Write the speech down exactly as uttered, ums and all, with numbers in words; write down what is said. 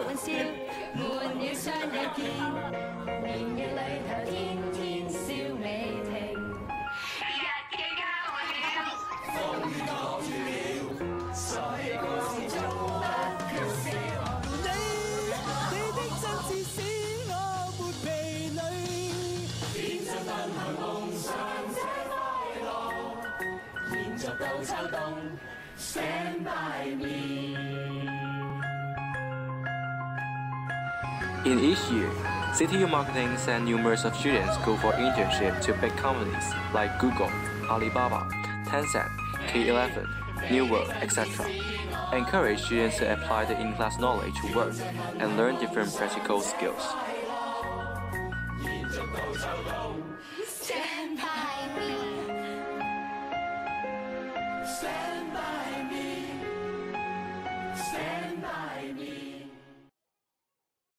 玩笑，悶了相又見，年月裏頭天天笑未停。日記交了，風雨擋住了，在故事中不缺少。你你的真摯使我沒疲累，天真奔向夢想這快樂，延續到秋冬。Stand by me. In each year, C T U Marketing sent numerous of students go for internship to big companies like Google, Alibaba, Tencent, K eleven, New World, et cetera. Encourage students to apply the in-class knowledge to work and learn different practical skills.